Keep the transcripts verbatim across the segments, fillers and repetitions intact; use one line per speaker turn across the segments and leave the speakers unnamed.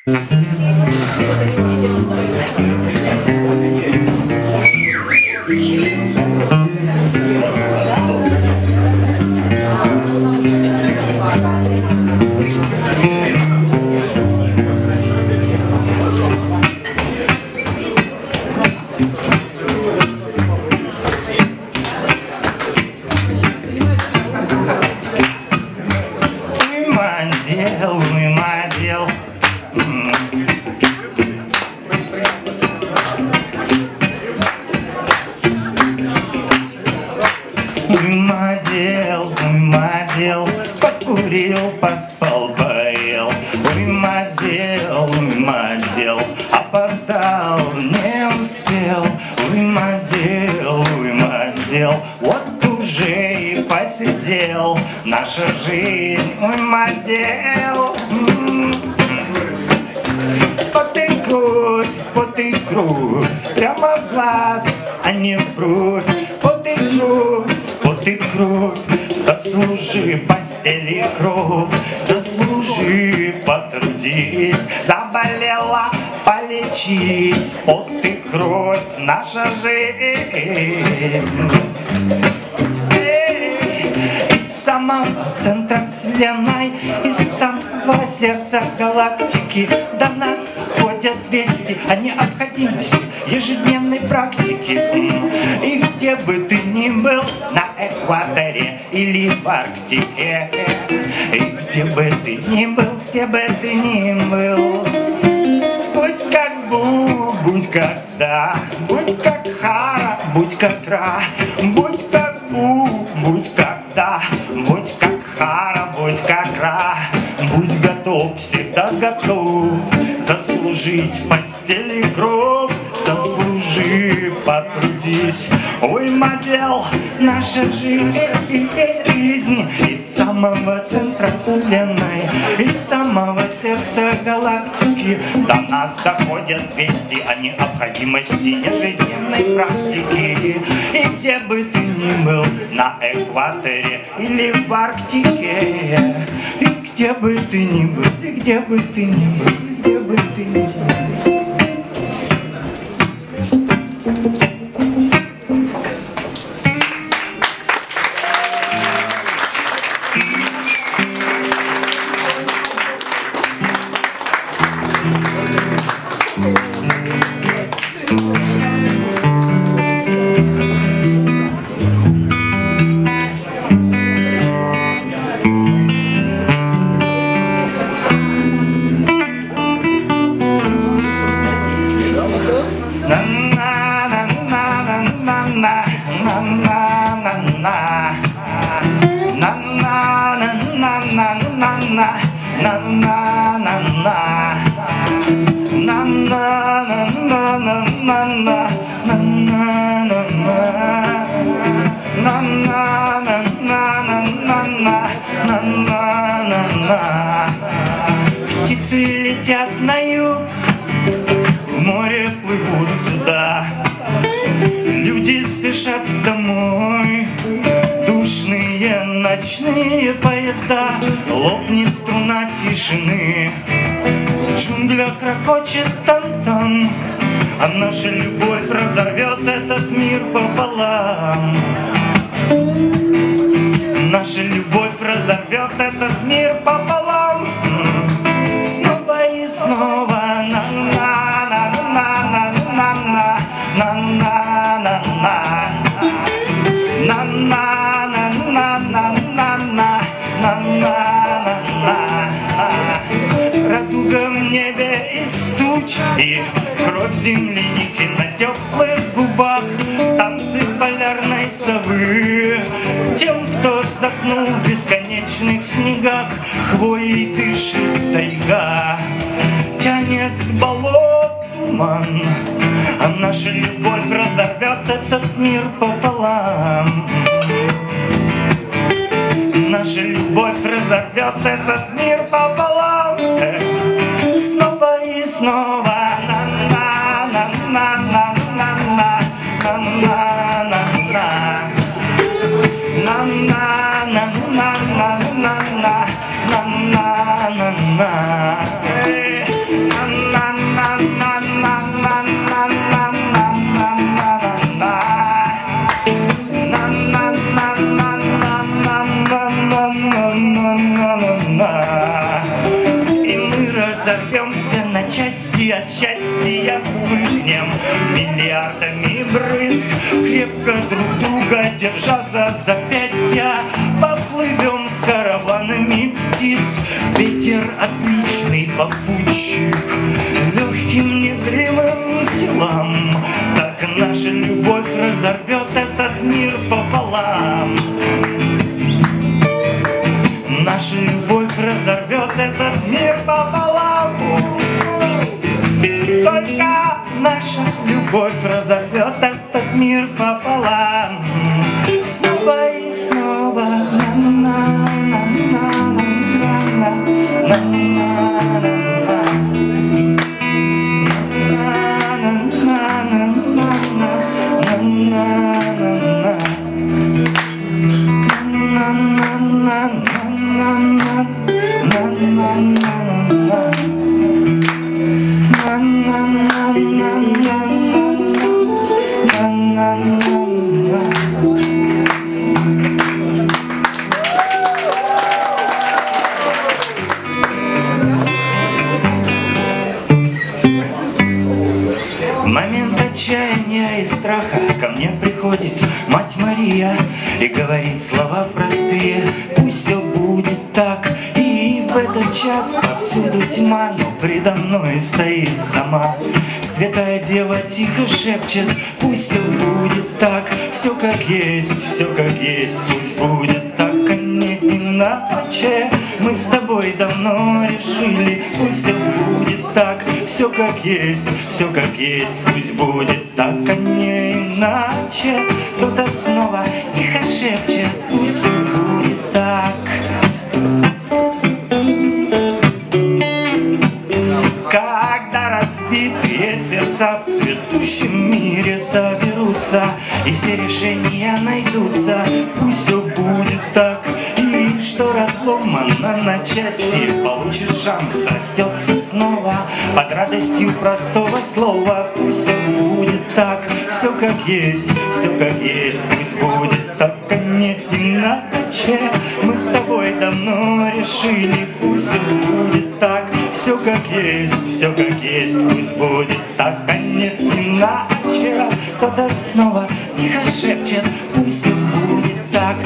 Покурил, поспал, поел. Ой, мадел, ой, мадел, опоздал, не успел. Ой, мадел, ой, мадел, вот уже и посидел. Наша жизнь, ой, мадел. Пот и кровь, пот и кровь, прямо в глаз, а не в бровь. Пот и кровь, пот и кровь, заслужи постели кровь, заслужи, потрудись, заболела, полечись. Пот и кровь, наша жизнь. Из самого центра вселенной, из самого сердца галактики до нас ходят вести о необходимости ежедневной практики. И где бы ты ни был, на экваторе или в Арктике, и где бы ты ни был, где бы ты ни был, будь как Бу, будь как Да, будь как Хара, будь как Ра, будь как Бу, будь как Да, будь как Хара, будь как Ра, будь готов, всегда готов заслужить в постели кровь, заслужи, потрудись. Ой, мадел, наша жизнь из самого центра вселенной, из самого сердца галактики до нас доходят вести о необходимости ежедневной практики. И где бы ты ни был, на экваторе или в Арктике, и где бы ты ни был, и где бы ты ни был, и где бы ты ни был. Птицы летят на юг, в море плывут суда, люди спешат домой, душные ночные поезда, лопнет струна тишины, в джунглях ракочет там-там, а наша любовь разорвет этот мир пополам. Наша любовь разорвет этот мир пополам. Снова и снова. Радуга в небе из туч, и кровь земляники на теплых губах, танцы полярной совы. Тем, кто заснул в бесконечных снегах, хвоей дышит тайга, тянет с болот туман, а наша любовь разорвет этот мир пополам. Наша любовь разорвет этот мир пополам. Снова и снова. разорвемся на части, от счастья вспыхнем миллиардами брызг, крепко друг друга держа за запястья, поплывем с караванами птиц. Ветер отличный попутчик легким незримым телам, так наша любовь разорвет этот мир пополам. Наша любовь разорвет этот мир пополам. Только наша любовь разорвет этот мир пополам. Снова и снова. Момент отчаяния и страха ко мне приходит Мать Мария и говорит слова простые: пусть все будет так. И в этот час повсюду тьма, но предо мной стоит сама Святая Дева тихо шепчет: пусть все будет так. Все как есть, все как есть, пусть будет так, а не иначе. Мы с тобой давно решили, пусть все будет так. Все как есть, все как есть, пусть будет так, а не иначе. Кто-то снова тихо шепчет: пусть все будет так. Когда разбитые сердца в цветущем мире соберутся и все решения найдутся, пусть все будет так. И что разломано на части, получишь шанс, растется снова под радостью простого слова. Пусть все будет так, все как есть, все как есть, пусть будет так, а не иначе. Мы с тобой давно решили, пусть все будет так. Все как есть, все как есть, пусть будет так, а не иначе. Кто-то снова тихо шепчет: пусть все будет так.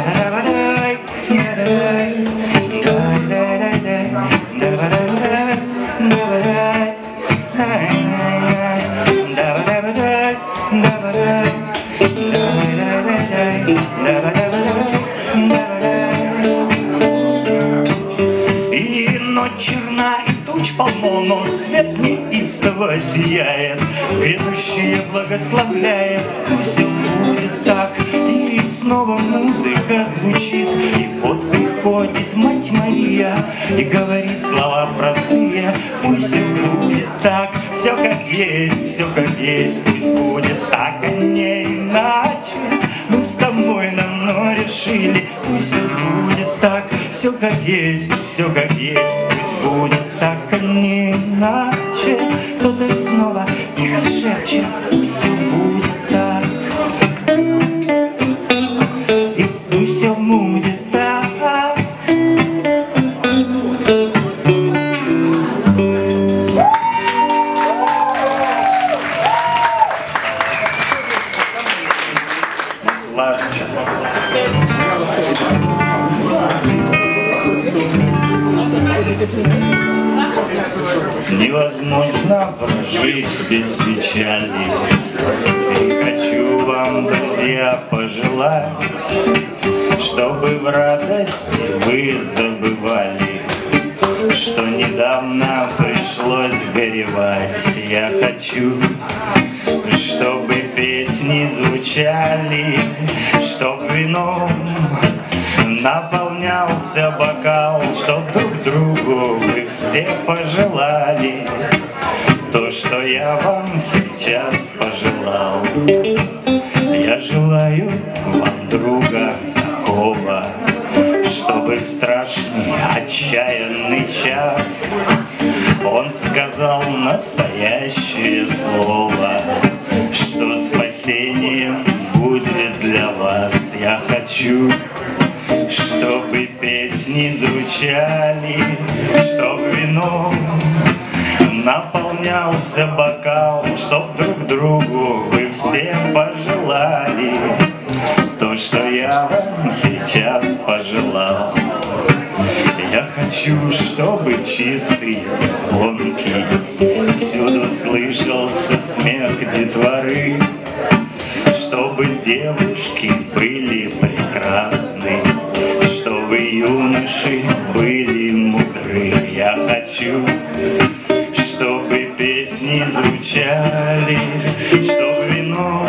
И ночь черна, и туч полно, но свет неистово сияет, грядущее благословляет. Пусть все будет так. И снова музыка звучит, и вот приходит Мать Мария и говорит слова простые: пусть все будет так. Все как есть, все как есть, пусть будет так, а не иначе. Мы с тобой давно решили, пусть все будет так. Все как есть, все как есть, пусть будет так, а не иначе. Кто-то снова тихо шепчет: пусть все будет так. И пусть все будет так. Класс. Невозможно прожить без печали. И хочу вам, друзья, пожелать, чтобы в радости вы забывали, что недавно пришлось горевать. Я хочу, чтобы песни звучали, чтоб вином наполнялся бокал, чтоб друг другу вы все пожелали то, что я вам сейчас пожелал. Я желаю вам друга такого, чтобы в страшный отчаянный час он сказал настоящее слово, что спасением будет для вас. Я хочу, чтобы песни звучали, чтоб вином наполнялся бокал, чтоб друг другу вы все пожелали то, что я вам сейчас пожелал. Я хочу, чтобы чистый и звонкий всюду слышался смех детворы, чтобы девушки были прекрасны, чтобы юноши были мудры. Я хочу, чтобы песни звучали, чтобы вино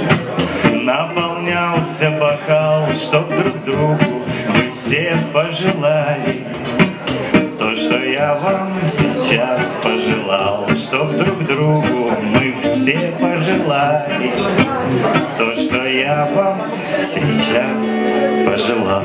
наполнялся бокал, чтоб друг другу вы все пожелали то, что я вам сейчас пожелал, чтоб друг другу мы все пожелали то, что я вам сейчас пожелал.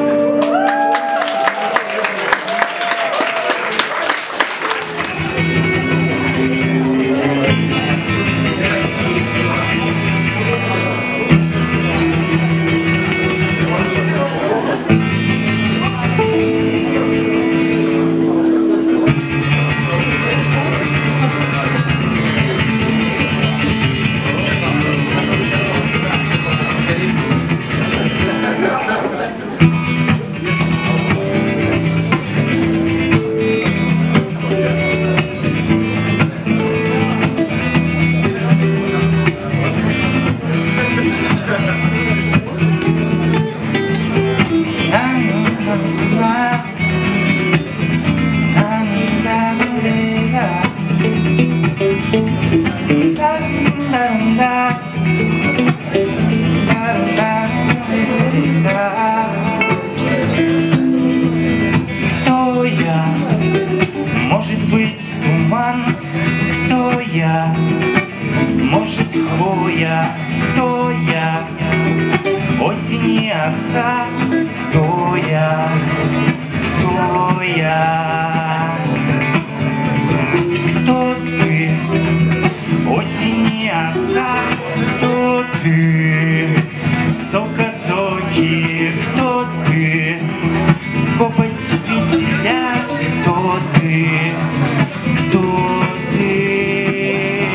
Кто я? Может быть, туман? Кто я? Может, хвоя? Кто я? Осень и оса? Кто я? Кто я? Кто ты? Осень и оса? Кто ты? Сокосоки? Кто ты? Копоть фитиля? Кто ты? Кто ты?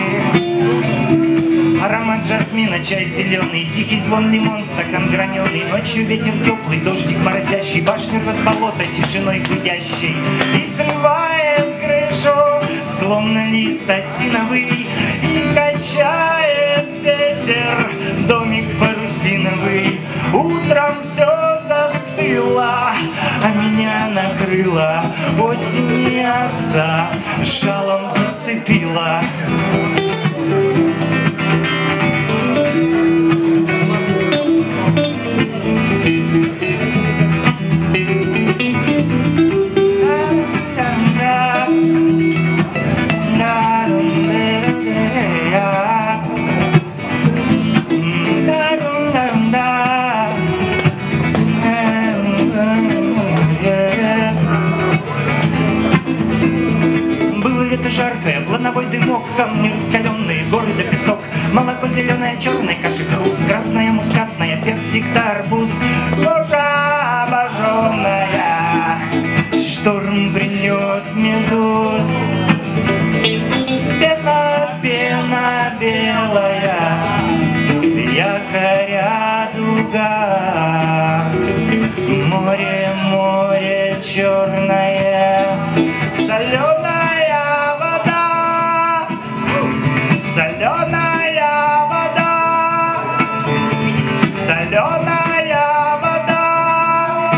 Аромат жасмина, чай зеленый, тихий звон лимон, стакан граненый. Ночью ветер теплый, дождик морозящий, башня рвет болото тишиной гудящей и срывает крышу, словно лист осиновый, и качает ветер домик парусиновый. Утром все застыло, а меня накрыла осень и оса, жалом зацепила. Жаркое, плановой дымок, камни раскаленные, горы да песок, молоко зеленое, черное, каши хруст, красная мускатная, персик да арбуз, кожа обожженная, шторм принес медуз, пена, пена белая, якоря дуга, море, море черное, соленое. Соленая вода, соленая вода,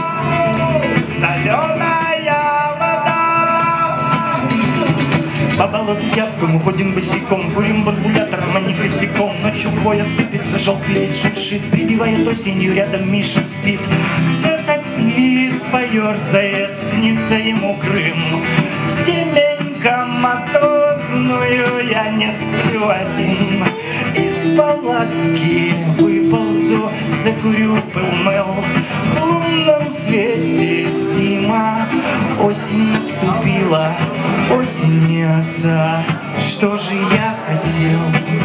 соленая вода. По болоту зябкому ходим босиком, курим барбулятором, а не косяком. Ночью хвоя сыпется, желтый лист шуршит, прибивает осенью, рядом Миша спит. Все сопит, поерзает, снится ему Крым. В темень коматозную я не сплю один. Из палатки выползу, закурю пылмел. В лунном свете зима, осень наступила, осень и оса. Что же я хотел?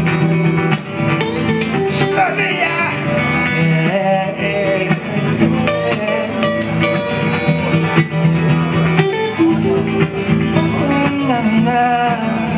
Что же я? Э-э-э. На-на.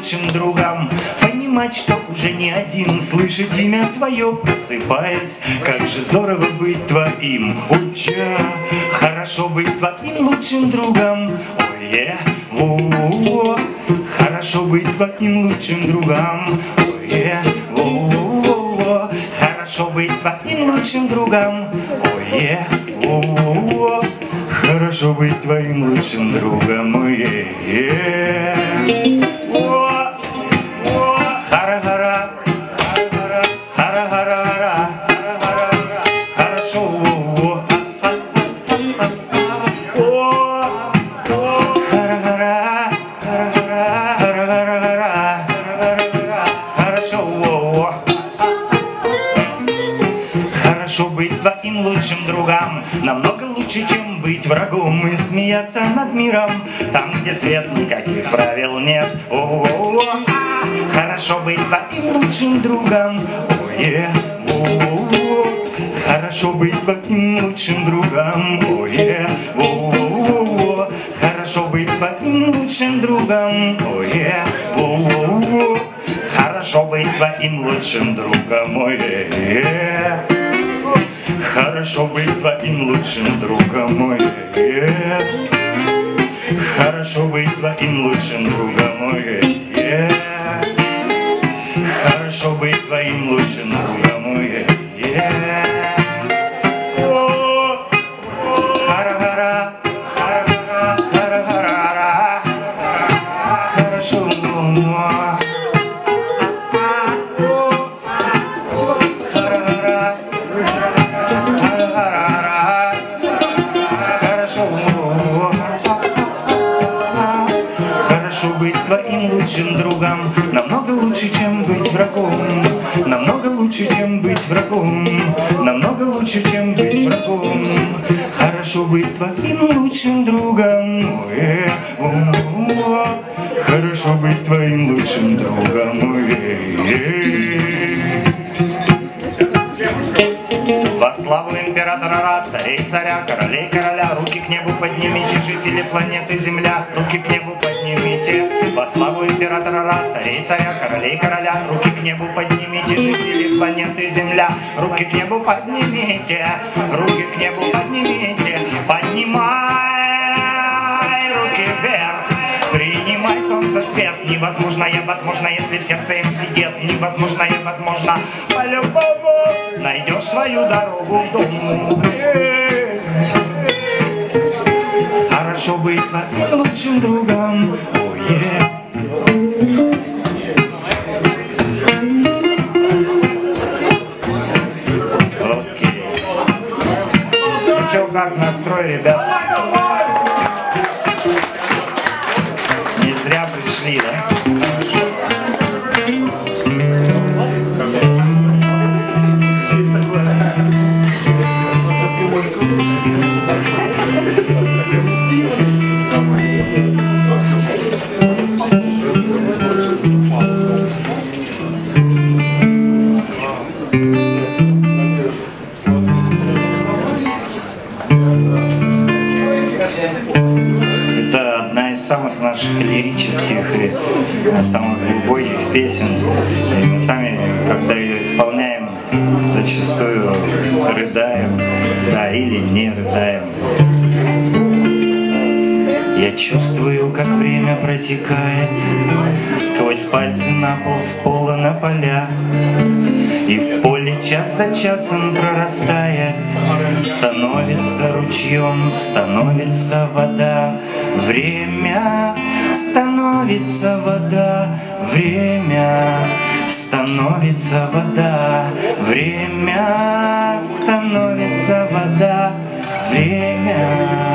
лучшим другом, понимать, что уже не один, слышать имя твое, просыпаясь. Как же здорово быть твоим, уча, хорошо быть твоим лучшим другом. Ой, о, хорошо быть твоим лучшим другом. Ой, о, хорошо быть твоим лучшим другом. Ой, о, хорошо быть твоим лучшим другом. Ой, о, о, хара-хара, хара-хара, хара-хара, хорошо. Хорошо быть твоим лучшим другом, намного лучше, чем быть врагом и смеяться над миром, там, где свет, никаких правил нет. О-о-о-о. Хорошо быть твоим лучшим другом. Ой, о-о-о. Хорошо быть твоим лучшим другом. Ой, о-о-о. Хорошо быть твоим лучшим другом. Ой, о-о-о. Хорошо быть твоим лучшим другом. Ой, хорошо быть твоим лучшим другом. Ой, хорошо быть твоим лучшим другом. Ой, хорошо быть твоим лучшим другом. Ой, хара-хара, хара-хара, хара-хара, хорошо. Хорошо быть твоим лучшим другом, намного лучше, чем быть врагом. Намного лучше, чем быть врагом. Намного лучше, чем быть врагом. Хорошо быть твоим лучшим другом. Ой, о-о-о. Хорошо быть твоим лучшим другом. Ой. Во славу императора Ра, царей царя, королей короля, руки к небу поднимите, жители планеты Земля, руки к небу поднимите. Во славу императора Ра, царей царя, королей короля, руки к небу поднимите, жители планеты Земля, руки к небу поднимите, руки к небу поднимите, поднимай руки вверх. Принимай солнце свет, невозможное возможно, если в сердце им сидит. Невозможное возможно, по-любому найдешь свою дорогу в дом. Хорошо быть твоим лучшим другом. Oh, yeah. Окей. Ну чё, как настрой, ребят? Не зря пришли, да? Это одна из самых наших лирических и самых глубоких песен. И мы сами, когда ее исполняем, зачастую рыдаем, да, или не рыдаем. Я чувствую, как время протекает сквозь пальцы на пол, с пола на поля. И в поле час за часом прорастает, становится ручьем, становится вода. Время становится вода, время становится вода, время становится вода, время.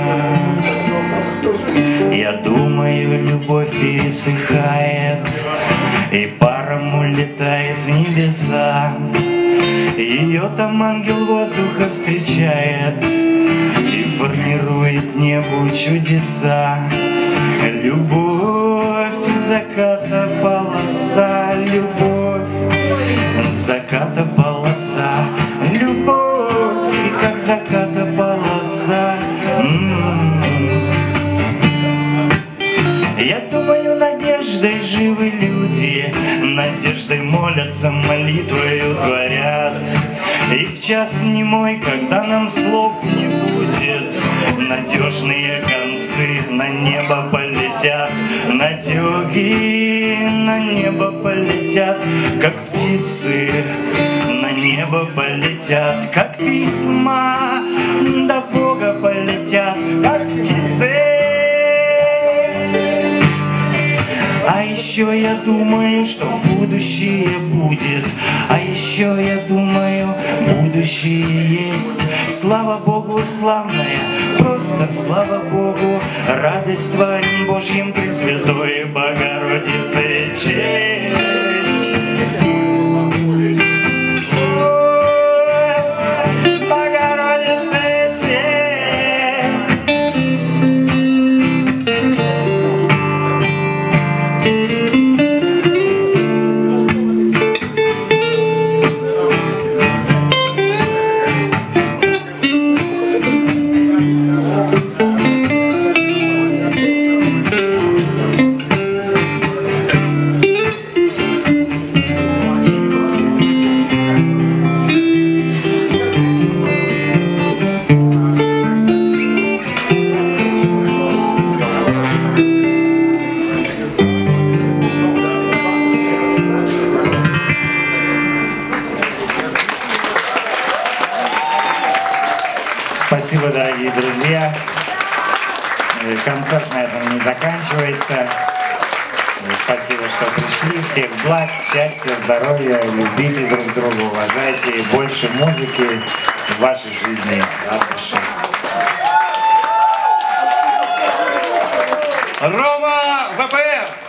Я думаю, любовь пересыхает, и паром улетает в небеса. Ее там ангел воздуха встречает и формирует небу чудеса. Любовь заката полоса, любовь заката полоса, любовь как заката полоса. М-м-м. Я думаю, надеждой живы люди. молятся, молитвою творят. И в час немой, когда нам слов не будет, надежные концы на небо полетят. Надеги на небо полетят, как птицы на небо полетят, как письма до Бога полетят, как птицы. А еще я думаю, что будущее будет. А еще я думаю, будущее есть. Слава Богу, славная, просто слава Богу, радость Твоим Божьим, Пресвятой Богородице честь. Богородице честь. Спасибо, дорогие друзья. Концерт на этом не заканчивается. Спасибо, что пришли. Всех благ, счастья, здоровья. Любите друг друга, уважайте. И больше музыки в вашей жизни. От души.
Рома ВПР!